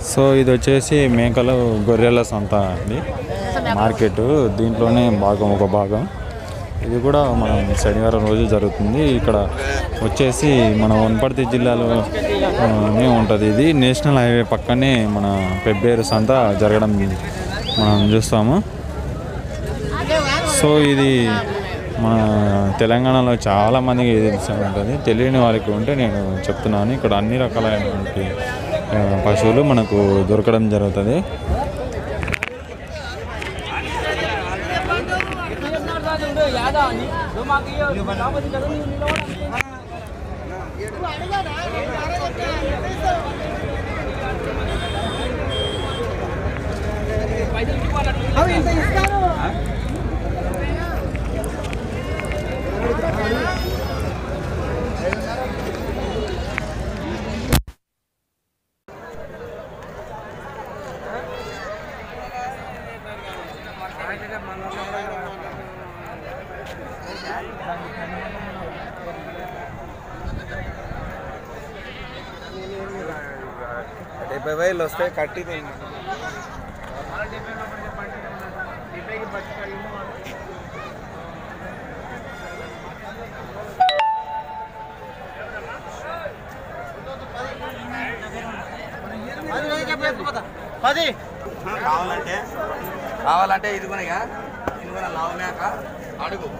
So ఇది వచ్చేసి మేకలు గొర్రెల సంత అండి, మార్కెట్. దీంట్లోనే ఒక భాగం ఇది కూడా మనం శనివారం రోజు జరుగుతుంది. ఇక్కడ వచ్చేసి మన వనపర్తి జిల్లాలోనే ఉంటుంది. ఇది నేషనల్ హైవే పక్కనే మన పెబ్బేరు సంత జరగడం మనం చూస్తాము. సో ఇది మన తెలంగాణలో చాలామందికి తెలిసి ఉంటుంది, తెలియని వారికి ఉంటే నేను చెప్తున్నాను. ఇక్కడ అన్ని రకాలైనటువంటి పశువులు మనకు దొరకడం జరుగుతుంది. డెబ్బై వేలు వస్తాయి కట్టి కావాలంటే ఇది కూడా లావు మేక అడుగు.